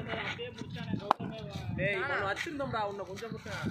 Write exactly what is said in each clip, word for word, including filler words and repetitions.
வச்சிருந்தோம்டா உன்னை கொஞ்சம்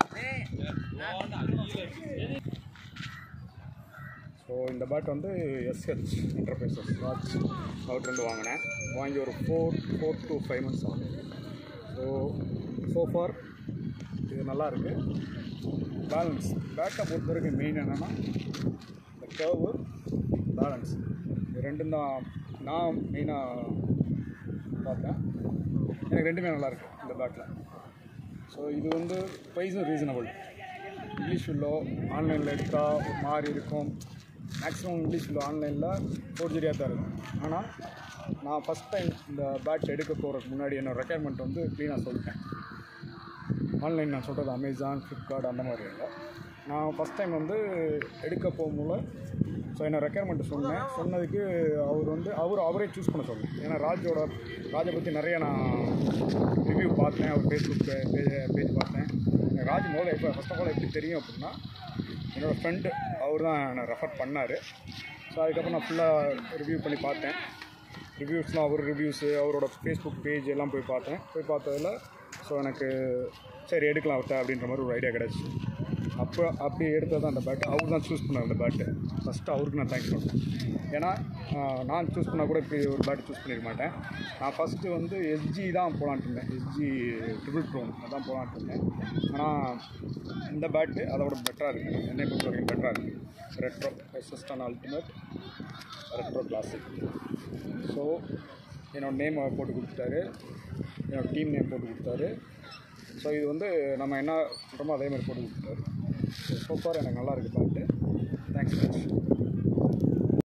ஸோ இந்த பேட் வந்து எஸ்ஹெச் என்டர்பிரைசஸ் வாட்ச் அவுட்லேருந்து வாங்கினேன். வாங்கி ஒரு four four to five months ஆகும். ஸோ சோஃபார் இது நல்லாயிருக்கு. பேலன்ஸ் பேட்டை பொறுத்த வரைக்கும் மெயின் என்னென்னா இந்த கர்வு பேலன்ஸ் இது ரெண்டும் தான் நான் மெயினாக பார்த்தேன். எனக்கு ரெண்டுமே நல்லாயிருக்கு இந்த பேட்டில். ஸோ இது வந்து ப்ரைஸும் ரீசனபிள். இங்கிலீஷ் வில்லோ ஆன்லைனில் எடுத்தால் ஒரு மாதிரி இருக்கும். மேக்ஸிமம் இங்கிலீஷ் வில்லோ ஆன்லைனில் ஃபோர்ஜரியாக தான் இருக்கும். ஆனால் நான் ஃபஸ்ட் டைம் இந்த பேட் எடுக்க போகிறதுக்கு முன்னாடி என்னோடய ரெக்யர்மெண்ட் வந்து க்ளீனாக சொல்லிட்டேன். ஆன்லைன் நான் சொல்கிறது அமேசான், ஃப்ளிப்கார்ட் அந்த மாதிரி இல்லை. நான் ஃபஸ்ட் டைம் வந்து எடுக்க போகும்போது ஸோ என்ன ரெக்யர்மெண்ட்டு சொன்னேன். சொன்னதுக்கு அவர் வந்து அவர் அவரே சூஸ் பண்ண சொன்னேன். ஏன்னா ராஜோட ராஜை பற்றி நிறைய நான் ரிவ்யூ பார்த்தேன். அவர் ஃபேஸ்புக் பேஜ் பேஜ் பார்த்தேன். ராஜ் முதல்ல இப்போ ஃபஸ்ட் ஆஃப் ஆல் எப்படி தெரியும் அப்படின்னா என்னோடய ஃப்ரெண்டு அவர் தான் என்னை ரெஃபர் பண்ணார். ஸோ அதுக்கப்புறம் நான் ஃபுல்லாக ரிவ்யூ பண்ணி பார்த்தேன். ரிவ்யூஸ்லாம் அவர் ரிவ்யூஸு அவரோட ஃபேஸ்புக் பேஜ் எல்லாம் போய் பார்த்தேன். போய் பார்த்ததில் ஸோ எனக்கு சரி எடுக்கலாம் அவர்கிட்ட அப்படின்ற மாதிரி ஒரு ஐடியா கிடச்சி அப்போ அப்படி எடுத்தது தான் அந்த பேட்டு. அவர் தான் சூஸ் பண்ணார் அந்த பேட்டு. ஃபஸ்ட்டு அவருக்கு நான் தேங்க்ஸ் பண்ணுறேன். ஏன்னா நான் சூஸ் பண்ணால் கூட இப்படி ஒரு பேட்டு சூஸ் பண்ணிக்க மாட்டேன். நான் ஃபஸ்ட்டு வந்து எஸ்ஜி தான் போகலான்ட்டு இருந்தேன். எஸ்ஜி ட்ரிபிள் ப்ரோன் அதான் போகலான்ட்டு இருந்தேன். ஆனால் இந்த பேட்டு அதோட பெட்டராக இருக்குது. என்னை பொறுத்த வரைக்கும் பெட்டராக இருக்குது. ரெட்ரோ எஸ்எஸ்டான் அல்டிமேட் ரெட்ரோ கிளாசிக். ஸோ என்னோடய நேம் போட்டு கொடுத்துட்டாரு, என்னோடய டீம் நேம் போட்டு கொடுத்தாரு. ஸோ இது வந்து நம்ம என்ன சொல்கிறோமோ அதே மாதிரி போட்டு கொடுத்துட்டாரு. ஸோ சோஃபார் எனக்கு நல்லா இருக்குது பேட்டு.